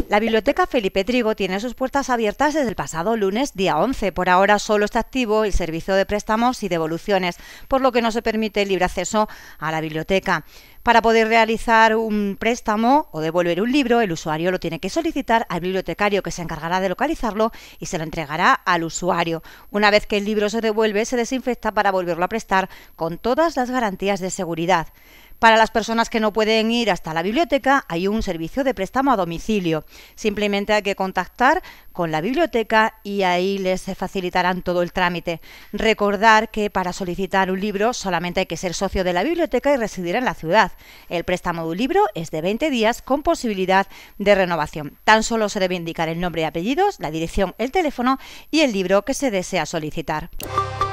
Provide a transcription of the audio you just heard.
La Biblioteca Felipe Trigo tiene sus puertas abiertas desde el pasado lunes, día 11. Por ahora solo está activo el servicio de préstamos y devoluciones, por lo que no se permite el libre acceso a la biblioteca. Para poder realizar un préstamo o devolver un libro, el usuario lo tiene que solicitar al bibliotecario, que se encargará de localizarlo y se lo entregará al usuario. Una vez que el libro se devuelve, se desinfecta para volverlo a prestar con todas las garantías de seguridad. Para las personas que no pueden ir hasta la biblioteca, hay un servicio de préstamo a domicilio. Simplemente hay que contactar con la biblioteca y ahí les facilitarán todo el trámite. Recordar que para solicitar un libro solamente hay que ser socio de la biblioteca y residir en la ciudad. El préstamo de un libro es de 20 días con posibilidad de renovación. Tan solo se debe indicar el nombre y apellidos, la dirección, el teléfono y el libro que se desea solicitar.